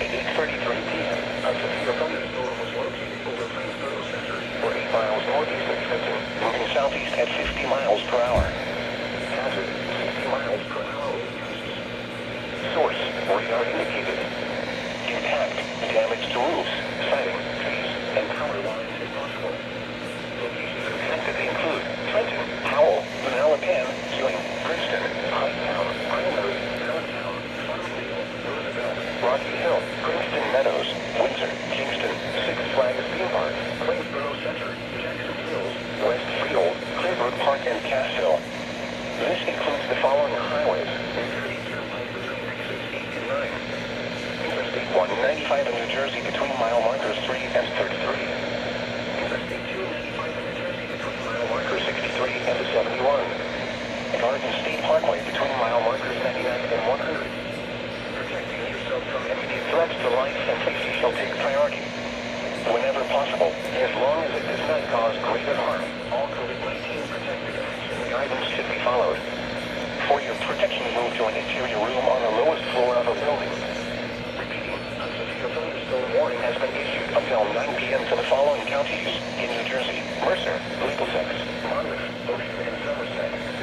8:33 p.m., a severe thunderstorm was located over Thunderstorm Center, or 8 miles northeast of Trenton, moving southeast at 50 miles per hour. Hazard, 60 miles per hour winds. Source, radar indicated. Impact, damage to roofs, siding, trees, and power lines if possible. Locations affected include Trenton, Howell, Allentown, Ewing, Princeton, Allentown, Allentown, Farmville, Roosevelt, Rocky Hill, Princeton Meadows, Windsor, Kingston, Six Flags Theme Park, Plainsboro Center, Jackson Hills, Westfield, Clearbrook Park, and Cassville. This includes the following highways: Interstate Turnpike between exits 8 and 9. Interstate 195 in New Jersey between mile markers 3 and 33. Interstate 295 in New Jersey between mile markers 63 and 71. Garden State Parkway between mile markers 99 and 100. Protecting yourself from immediate threats to life and safety shall take priority. Whenever possible, as long as it does not cause greater harm, all COVID-19 protective action guidance should be followed. For your protection, move to an interior room on the lowest floor of a building. Repeating, a severe thunderstorm warning has been issued until 9 p.m. to the following counties in New Jersey: Mercer, Middlesex, Monmouth, Ocean, and Somerset.